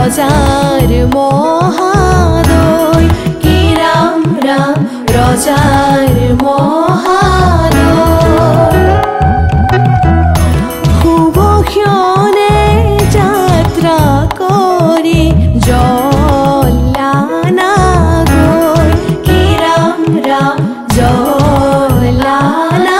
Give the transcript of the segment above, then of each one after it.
Roger মহাদয় কি রাম রাম রজার মহাদয় শুভ ক্ষণে যাত্রা করি জলানা গৈ কি রাম রাম জলানা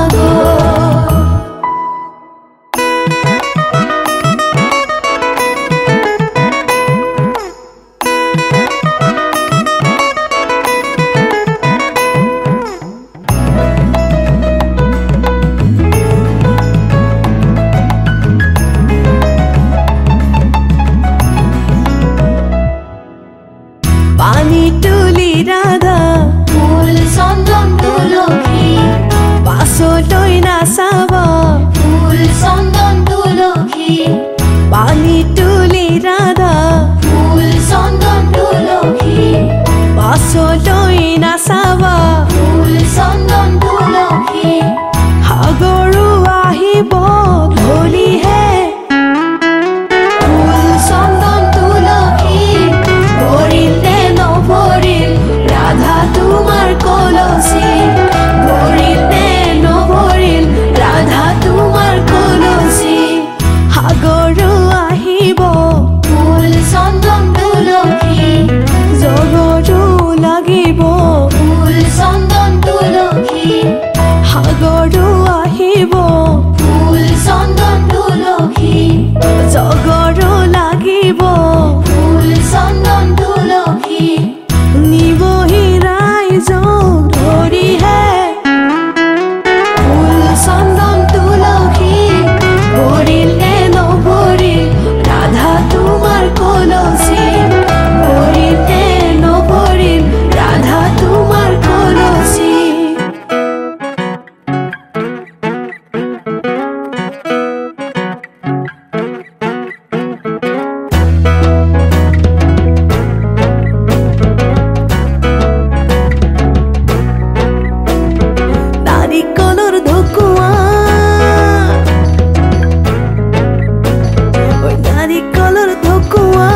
পানি তুলি রাধা ফুল চন্দন তুলসী পাছলৈ নাচাব ফুল চন্দন তুলসী পানি তুলি ৰাধা ফুল চন্দন তুলসী পাছলৈ নাচাব ফুল চন্দন তুলসী সাগৰো আহিব ধলিহে ফুল চন্দন তুলসী ভৰিলে নভৰিল ৰাধা তোমাৰ কলচী ভৰিলে নভৰিল ৰাধা তোমাৰ কলচী সাগৰো আহিব ফুল চন্দন তুলসী জগতো লাগিব ফুল চন্দন তুলসী সাগৰো আহিব ফুল চন্দন তুলসী জগৰো লাগিব ফুল চন্দন তুলসী নিবহি ৰাইজক ধৰিহে ফুল চন্দন তুলসী ভৰিলে নভৰিল ৰাধা তোমাৰ কলচী ভৰিলে নভৰিল ৰাধা তোমাৰ কলচী নাৰিকলৰ ঢকুৱা নাৰিকলৰ ঢকুৱা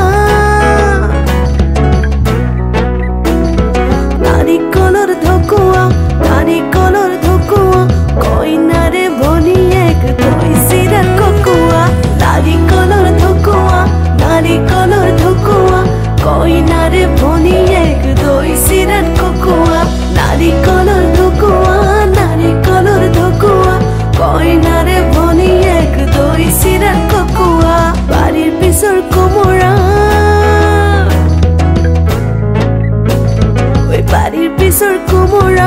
নাৰিকলৰ ঢকুৱা নাৰিকলৰ ঢকুৱা কইনাৰে ভনীয়েক দৈ চিৰা ককোৱা নাৰিকলৰ ঢকুৱা নাৰিকলৰ ঢকুৱা কইনাৰে ভনীয়েক দৈ চিৰা ককোৱা নাৰিকলৰ ঢকুৱা নাৰিকলৰ ঢকুৱা কইনাৰে ভনীয়েক দৈ চিৰা ককোৱা বাৰীৰ পিছৰ কোমোৰা বাৰীৰ পিছৰ কোমোৰা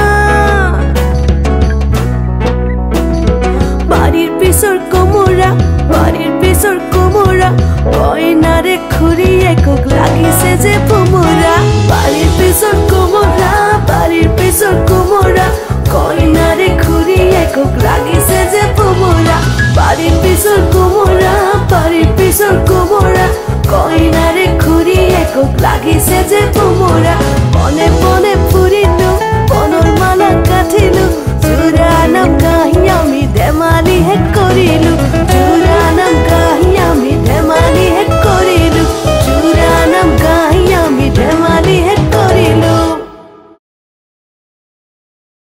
বাৰীৰ পিছৰ কোমোৰা বাৰীৰ পিছৰ কোমোৰা কইনাৰে খুৰীয়েকক লাগিছে যে ভোমোৰা বাৰীৰ পিছৰ কোমোৰা বাৰীৰ পিছৰ কোমোৰা কইনাৰে খুৰীয়েকক লাগিছে যে ভোমোৰা বাৰীৰ পিছৰ কোমোৰা বাৰীৰ পিছৰ কোমোৰা কইনাৰে খুৰীয়েকক লাগিছে যে ভোমোৰা মনে